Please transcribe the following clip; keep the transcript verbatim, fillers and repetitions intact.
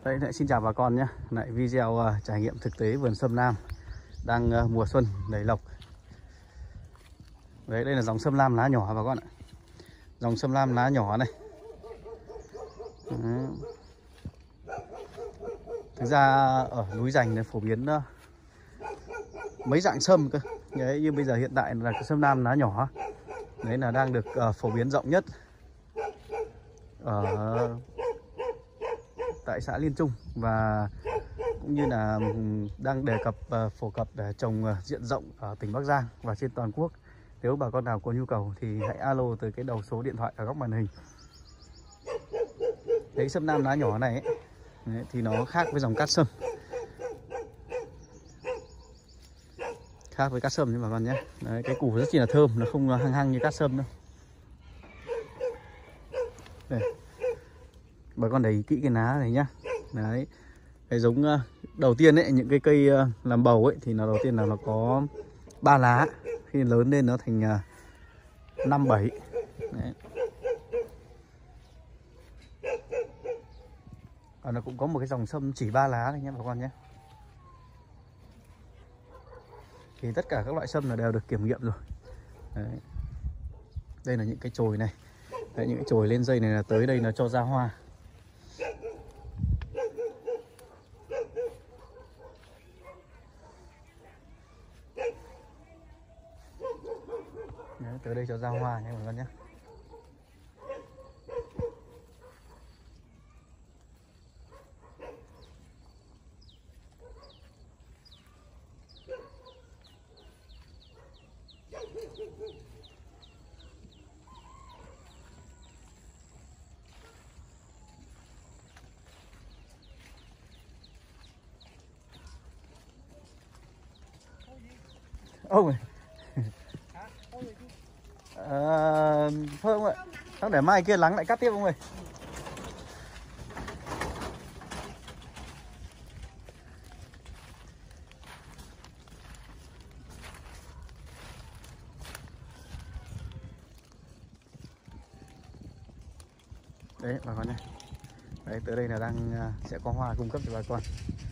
Đấy, lại xin chào bà con nhé. Lại video uh, trải nghiệm thực tế vườn sâm Lam đang uh, mùa xuân đầy lộc. Đấy, đây là dòng sâm Lam lá nhỏ bà con ạ. Dòng sâm Lam lá nhỏ này. Đấy. Thực ra ở núi Giành này phổ biến uh, mấy dạng sâm cơ. Đấy, như bây giờ hiện tại là cái sâm Lam lá nhỏ. Đấy là đang được uh, phổ biến rộng nhất ở tại xã Liên Trung, và cũng như là đang đề cập uh, phổ cập để trồng uh, diện rộng ở tỉnh Bắc Giang và trên toàn quốc. Nếu bà con nào có nhu cầu thì hãy alo từ cái đầu số điện thoại ở góc màn hình. Đấy, sâm Lam lá nhỏ này ấy, đấy, thì nó khác với dòng cát sâm, khác với cát sâm chứ bà con nhé. Đấy, cái củ rất chi là thơm, nó không hăng hăng như cát sâm đâu. Đây, bà con để ý kỹ cái lá này nhá. Đấy, cái giống uh, đầu tiên ấy, những cái cây uh, làm bầu ấy thì nó đầu tiên là nó có ba lá, khi lớn lên nó thành uh, năm bảy. Đấy. Và nó cũng có một cái dòng sâm chỉ ba lá này nhé bà con nhé. Thì tất cả các loại sâm là đều được kiểm nghiệm rồi. Đấy. Đây là những cái chồi này. Đấy, những cái chồi lên dây này là tới đây nó cho ra hoa. Đấy, tới đây cho ra hoa nhé bà con nhé. Ông ơi. À, thôi ông ơi, chắc để mai kia lắng lại cắt tiếp ông ơi. Đấy bà con nhé. Đấy, tới đây là đang sẽ có hoa cung cấp cho bà con.